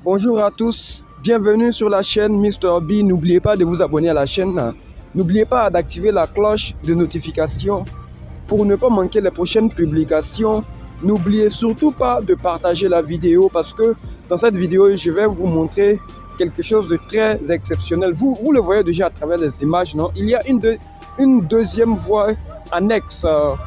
Bonjour à tous, bienvenue sur la chaîne Mr B. N'oubliez pas de vous abonner à la chaîne. N'oubliez pas d'activer la cloche de notification pour ne pas manquer les prochaines publications. N'oubliez surtout pas de partager la vidéo parce que dans cette vidéo, je vais vous montrer quelque chose de très exceptionnel. Vous le voyez déjà à travers les images, non? Il y a une deuxième voie annexe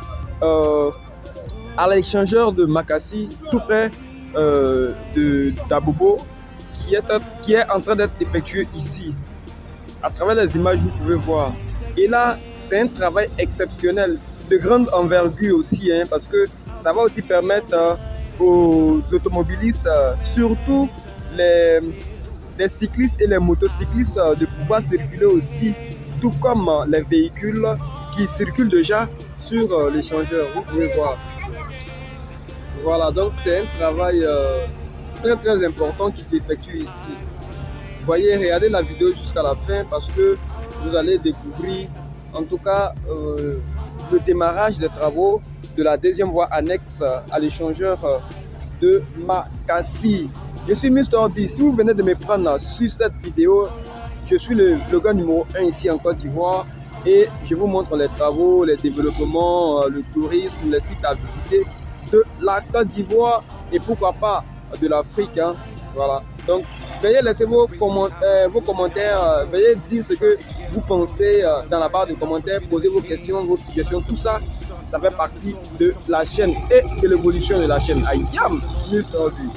à l'échangeur de Makassi, tout près d'Abobo, qui est en train d'être effectué ici. À travers les images, vous pouvez voir. Et là, c'est un travail exceptionnel, de grande envergure aussi, hein, parce que ça va aussi permettre aux automobilistes, surtout les cyclistes et les motocyclistes, de pouvoir circuler aussi, tout comme les véhicules qui circulent déjà sur l'échangeur. Vous pouvez voir. Voilà, donc c'est un travail très important qui s'effectue ici. Vous voyez, regardez la vidéo jusqu'à la fin parce que vous allez découvrir en tout cas le démarrage des travaux de la deuxième voie annexe à l'échangeur de Makassi. Je suis Mr B. Si vous venez de me prendre sur cette vidéo, je suis le vlogger numéro 1 ici en Côte d'Ivoire et je vous montre les travaux, les développements, le tourisme, les sites à visiter de la Côte d'Ivoire et pourquoi pas de l'Afrique. Hein. Voilà. Donc, veuillez laisser vos commentaires, veuillez dire ce que vous pensez dans la barre de commentaires, posez vos questions, vos suggestions, tout ça, ça fait partie de la chaîne et de l'évolution de la chaîne. I am Mr. B.